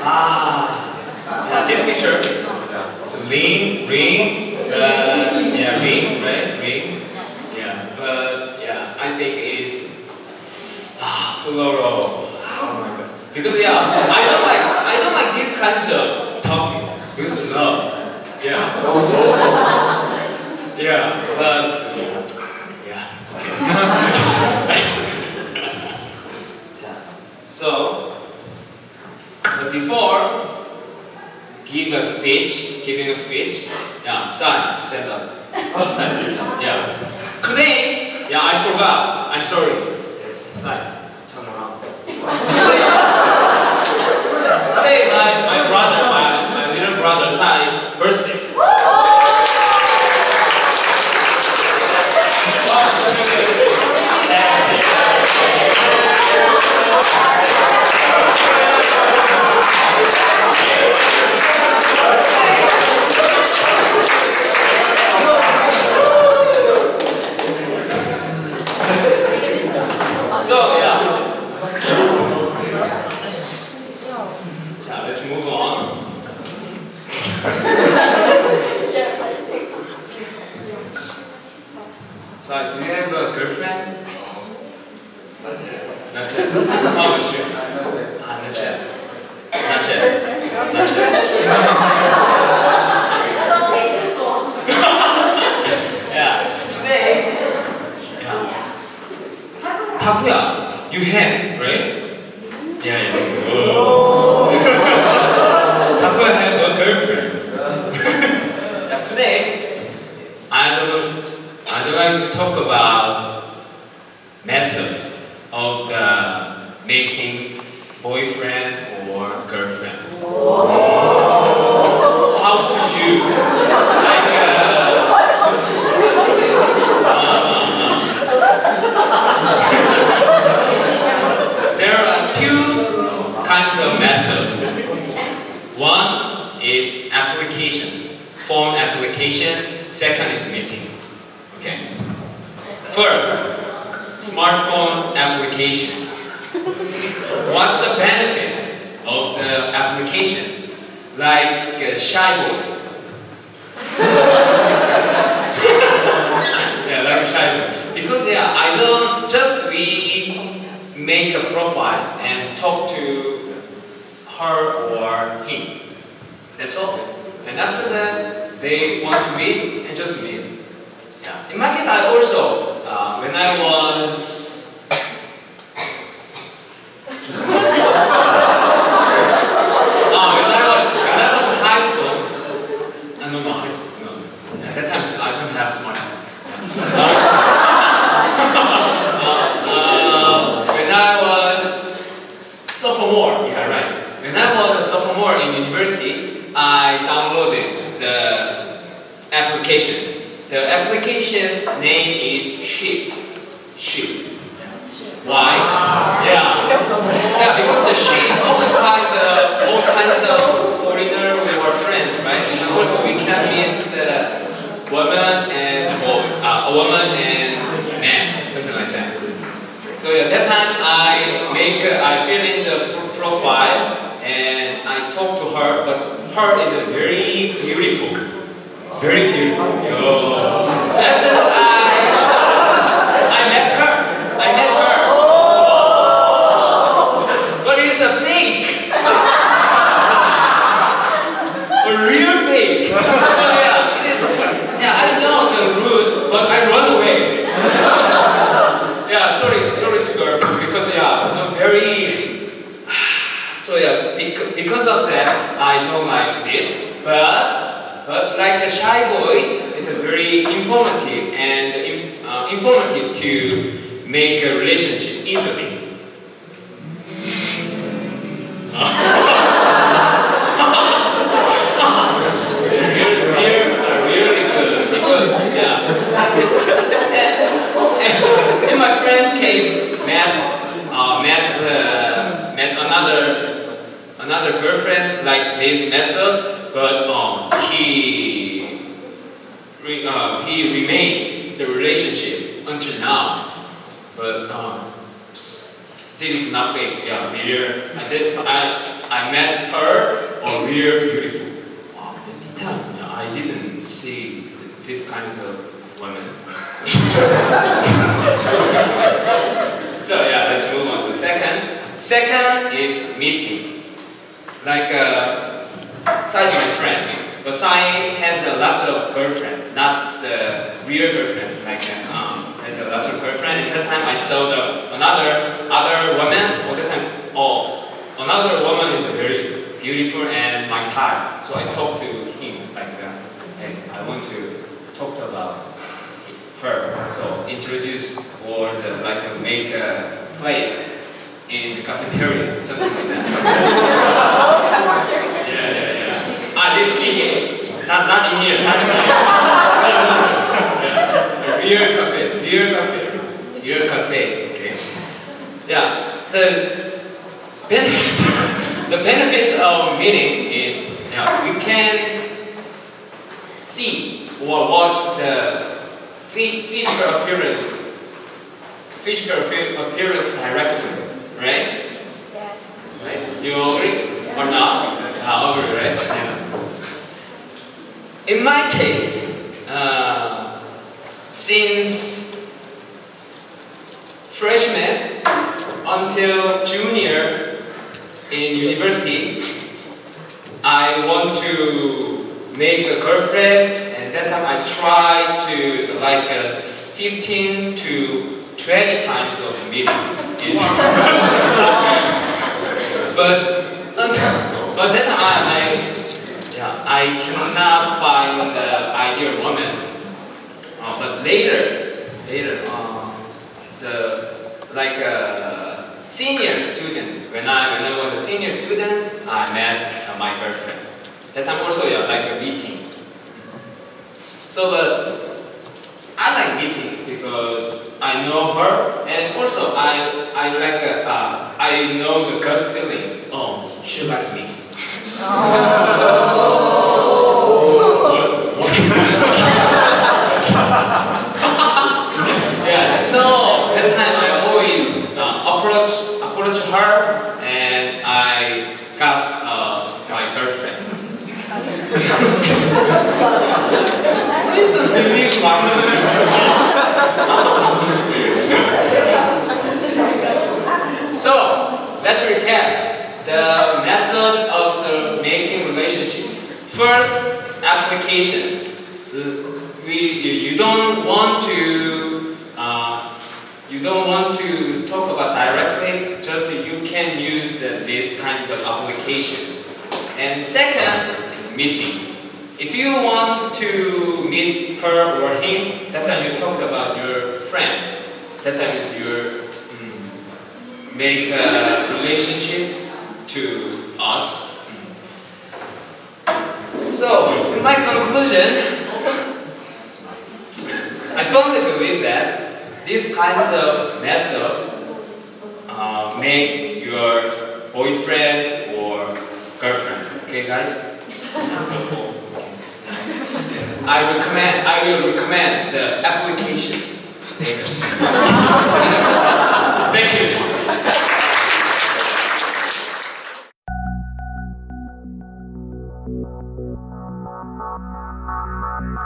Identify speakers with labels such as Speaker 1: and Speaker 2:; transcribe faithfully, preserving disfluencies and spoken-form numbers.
Speaker 1: Ah, yeah, this picture. Yeah. So ring, ring, uh, yeah, ring, right, ring. Yeah, but yeah, I think it is ah, floral. Oh my god. Because yeah, I don't like, I don't like this kinds of topic. Because love. Yeah. Yeah, but yeah. So, but before give a speech, giving a speech, yeah, sign, stand up. Sign, yeah. Today's, yeah, I forgot. I'm sorry. Yes, sign, turn around. Today, my, my brother, my, my little brother, Sai's birthday. So yeah. Now let's move on. So do you have a girlfriend? Not yet. How about you? Ah, not yet. Not yet. Not yet. Yeah. Today. Yeah. Takuya, you have, right? Yeah, yeah. Oh. Takuya have a girlfriend. Yeah, today, I don't, I don't like to talk about method of uh, making boyfriend or girlfriend. How to use, like, uh, there are two kinds of methods. One is application, phone application. Second is meeting. Okay. First, smartphone application. What's the benefit of the application? Like uh, Shy Boy. Yeah, like a Shy Boy. Because yeah, I don't just we make a profile and talk to her or him. That's all. And after that, they want to meet and just meet. Yeah. In my case, I also uh, when I was uh, when I was when I was in high school, uh, no, no, high school, no. At that time, I don't have smartphone. uh, when I was sophomore, yeah, right. When I was a sophomore in university, I downloaded the application. The application name is Sheep. Sheep. Why? Yeah. Yeah, because the sheep occupy the all kinds of foreigner or friends, right? And also we can meet the woman and boy, uh, a woman and man, something like that. So at that time I make, uh, I fill in the profile and I talk to her, but her is a very beautiful, very beautiful. Yo. So after I, I met her, I met her. But it's a fake, a real fake. So yeah, it is. Yeah, I know the route, but I run away. Yeah, sorry, sorry to girl, because yeah, I'm very. So yeah, because of that, I don't like this. But but like a Shy Boy, it's a very informative and uh, informative to make a relationship easily. In my friend's case, met uh, met uh, met another another girlfriend like this method, but um, he re, uh, he remained the relationship until now. But um, this is nothing. Yeah, real. I did. I I I met her, oh, real beautiful. Wow, at the time, I didn't see these kinds of women. So yeah, let's move on to second. Second is meeting. Like uh, Sai is my friend, but Sai has a lots of girlfriend, not the real girlfriend. Like uh, um, has a lots of girlfriend. At that time, I saw the another other woman. All the time, oh, another woman is very beautiful and my type. So I talked to him like, uh, hey, I want to talk about her. So introduce or the, like uh, make a place in the cafeteria, something like that. yeah, yeah, yeah. Ah, this speaking, not not in here, not in here. yeah. Beer cafe, beer cafe, beer cafe. Okay. Yeah. The benefits, the benefits of meeting is, you know, we can see or watch the physical appearance, physical appearance directly, right?
Speaker 2: Yes.
Speaker 1: Right? You agree or not? I agree, right? Yeah. In my case, uh, since freshman until junior in university, I want to make a girlfriend, and that time I tried to like uh, fifteen to twenty times of meeting. but but then I, I yeah I cannot find the ideal woman. Uh, but later later uh, the like a senior student, when I when I was a senior student, I met uh, my girlfriend. That time also, yeah, like a meeting. So, but I like meeting because I know her, and also I I like uh, uh, I know the gut feeling. Oh, she likes me. yeah. So that time I always uh, approach approach her, and I got uh, my girlfriend. Please don't believe my So, let's recap the method of the making relationship. First, is application. We, you don't want to uh, you don't want to talk about directly. Just you can use the, these kinds of application. And second is meeting. If you want to meet her or him, that time you talk about your friend. That time is your mm, make a relationship to us. So, in my conclusion, I firmly believe that these kinds of methods uh, make your boyfriend or girlfriend. Okay, guys? I recommend, I will recommend the application. Thank you.